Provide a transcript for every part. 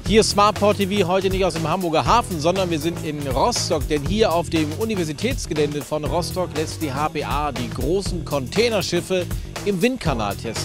Hier Smartport TV, heute nicht aus dem Hamburger Hafen, sondern wir sind in Rostock, denn hier auf dem Universitätsgelände von Rostock lässt die HPA die großen Containerschiffe im Windkanal testen.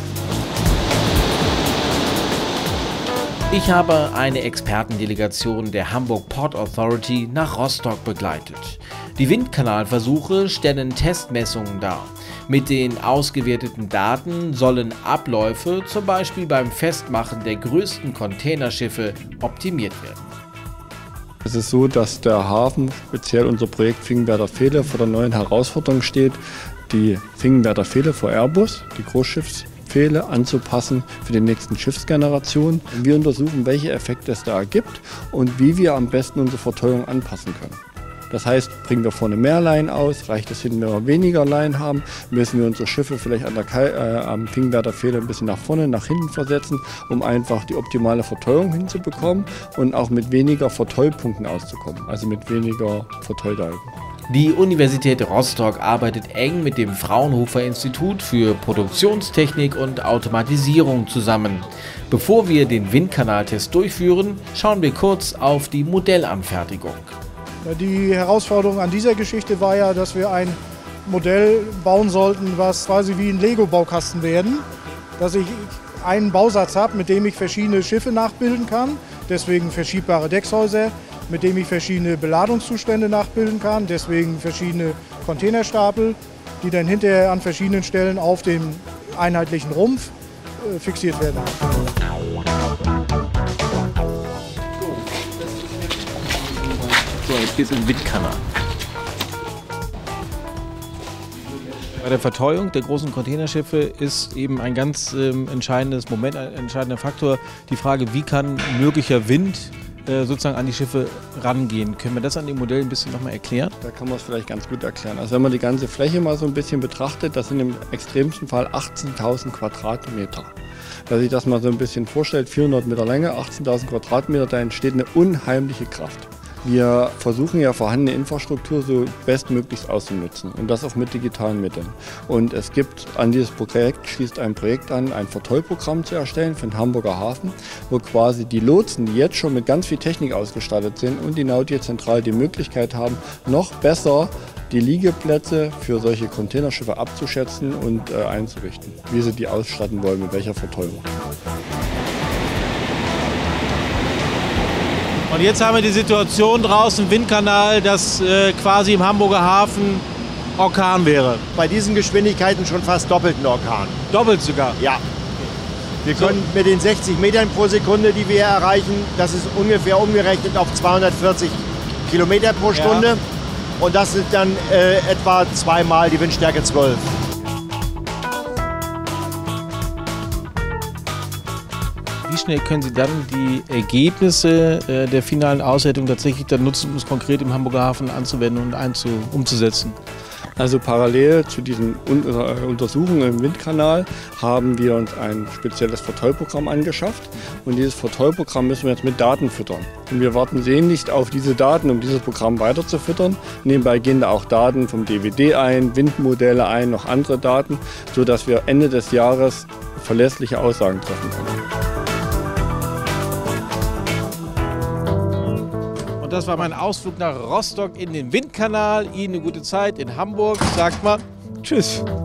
Ich habe eine Expertendelegation der Hamburg Port Authority nach Rostock begleitet. Die Windkanalversuche stellen Testmessungen dar. Mit den ausgewerteten Daten sollen Abläufe, zum Beispiel beim Festmachen der größten Containerschiffe, optimiert werden. Es ist so, dass der Hafen, speziell unser Projekt Fingenwerder Pfähle, vor der neuen Herausforderung steht, die Fingenwerder Pfähle für Airbus, die Großschiffspfähle, anzupassen für die nächsten Schiffsgenerationen. Wir untersuchen, welche Effekte es da gibt und wie wir am besten unsere Verteuerung anpassen können. Das heißt, bringen wir vorne mehr Leinen aus, reicht es hin, wenn wir weniger Leinen haben, müssen wir unsere Schiffe vielleicht am Fingenwerder Pfähle ein bisschen nach vorne, nach hinten versetzen, um einfach die optimale Verteuerung hinzubekommen und auch mit weniger Verteupunkten auszukommen, also mit weniger Verteudaten. Die Universität Rostock arbeitet eng mit dem Fraunhofer Institut für Produktionstechnik und Automatisierung zusammen. Bevor wir den Windkanaltest durchführen, schauen wir kurz auf die Modellanfertigung. Die Herausforderung an dieser Geschichte war ja, dass wir ein Modell bauen sollten, was quasi wie ein Lego-Baukasten werden. Dass ich einen Bausatz habe, mit dem ich verschiedene Schiffe nachbilden kann, deswegen verschiebbare Deckshäuser, mit dem ich verschiedene Beladungszustände nachbilden kann, deswegen verschiedene Containerstapel, die dann hinterher an verschiedenen Stellen auf dem einheitlichen Rumpf fixiert werden. So, jetzt geht es in den Windkanal. Bei der Verteuung der großen Containerschiffe ist eben ein ganz entscheidendes Moment, ein entscheidender Faktor, die Frage, wie kann möglicher Wind sozusagen an die Schiffe rangehen. Können wir das an dem Modell ein bisschen nochmal erklären? Da kann man es vielleicht ganz gut erklären. Also wenn man die ganze Fläche mal so ein bisschen betrachtet, das sind im extremsten Fall 18.000 Quadratmeter. Wer sich das mal so ein bisschen vorstellt, 400 Meter Länge, 18.000 Quadratmeter, da entsteht eine unheimliche Kraft. Wir versuchen ja vorhandene Infrastruktur so bestmöglichst auszunutzen und das auch mit digitalen Mitteln. Und es gibt an dieses Projekt, schließt ein Projekt an, ein Vertollprogramm zu erstellen für den Hamburger Hafen, wo quasi die Lotsen, die jetzt schon mit ganz viel Technik ausgestattet sind und die Nautierzentrale die Möglichkeit haben, noch besser die Liegeplätze für solche Containerschiffe abzuschätzen und einzurichten, wie sie die ausstatten wollen, mit welcher Verteuerung. Und jetzt haben wir die Situation draußen im Windkanal, dass quasi im Hamburger Hafen Orkan wäre. Bei diesen Geschwindigkeiten schon fast doppelten Orkan. Doppelt sogar? Ja. Wir können mit den 60 Metern pro Sekunde, die wir hier erreichen, das ist ungefähr umgerechnet auf 240 Kilometer pro Stunde. Ja. Und das sind dann etwa zweimal die Windstärke 12. Wie schnell können Sie dann die Ergebnisse der finalen Auswertung tatsächlich dann nutzen, um es konkret im Hamburger Hafen anzuwenden und umzusetzen? Also parallel zu diesen Untersuchungen im Windkanal haben wir uns ein spezielles Vertollprogramm angeschafft. Und dieses Vertollprogramm müssen wir jetzt mit Daten füttern. Und wir warten sehnlichst auf diese Daten, um dieses Programm weiter zu füttern. Nebenbei gehen da auch Daten vom DWD ein, Windmodelle ein, noch andere Daten, sodass wir Ende des Jahres verlässliche Aussagen treffen können. Das war mein Ausflug nach Rostock in den Windkanal. Ihnen eine gute Zeit in Hamburg. Sagt mal tschüss.